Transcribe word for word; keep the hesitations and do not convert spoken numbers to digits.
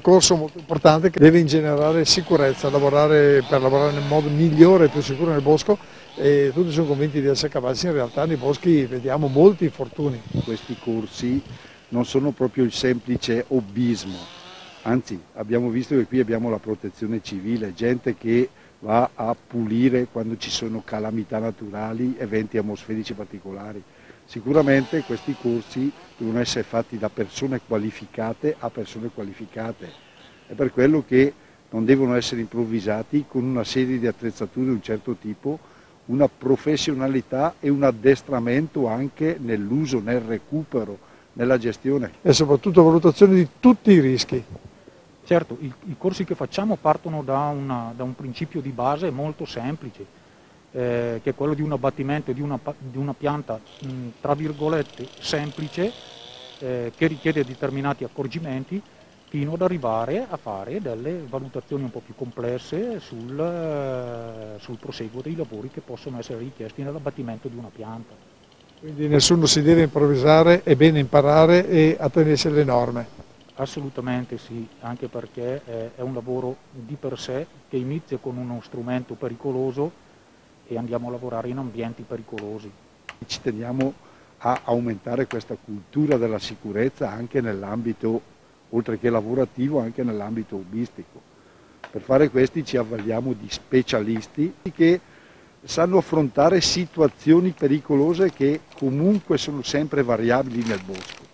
percorso molto importante che deve ingenerare sicurezza, lavorare per lavorare nel modo migliore e più sicuro nel bosco, e tutti sono convinti di essere capaci. In realtà nei boschi vediamo molti infortuni. Questi corsi non sono proprio il semplice hobbismo, anzi abbiamo visto che qui abbiamo la protezione civile, gente che va a pulire quando ci sono calamità naturali, eventi atmosferici particolari. Sicuramente questi corsi devono essere fatti da persone qualificate a persone qualificate, è per quello che non devono essere improvvisati con una serie di attrezzature di un certo tipo, una professionalità e un addestramento anche nell'uso, nel recupero, nella gestione. E soprattutto valutazione di tutti i rischi. Certo, i, i corsi che facciamo partono da, una, da un principio di base molto semplice, eh, che è quello di un abbattimento di una, di una pianta, mh, tra virgolette, semplice, eh, che richiede determinati accorgimenti, fino ad arrivare a fare delle valutazioni un po' più complesse sul, eh, sul proseguo dei lavori che possono essere richiesti nell'abbattimento di una pianta. Quindi nessuno si deve improvvisare, è bene imparare e attenersi alle norme. Assolutamente sì, anche perché è un lavoro di per sé che inizia con uno strumento pericoloso e andiamo a lavorare in ambienti pericolosi. Ci teniamo a aumentare questa cultura della sicurezza anche nell'ambito, oltre che lavorativo, anche nell'ambito hobbistico. Per fare questi ci avvaliamo di specialisti che sanno affrontare situazioni pericolose che comunque sono sempre variabili nel bosco.